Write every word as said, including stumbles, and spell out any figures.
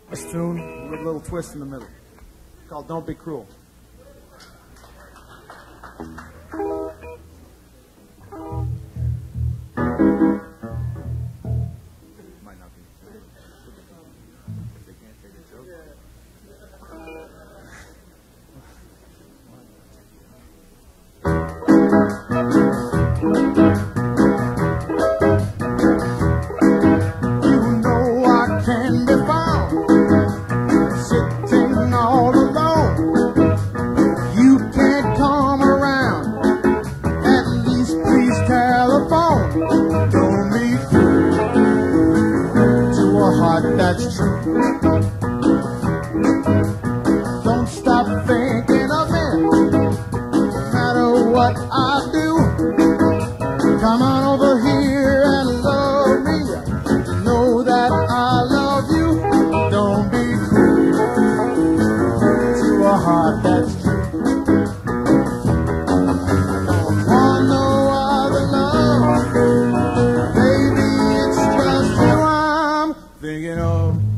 This tune with a little twist in the middle called Don't Be Cruel. Might not be. If they can't take a joke. Can be found sitting all alone. You can't come around. At least please telephone. Don't be cruel to a heart that's true. Don't stop thinking of me, no matter what I do. Come on over here and love me. Know that I love you. Don't be cruel to a heart that's true. Don't want no other love, baby. It's just you I'm thinking of.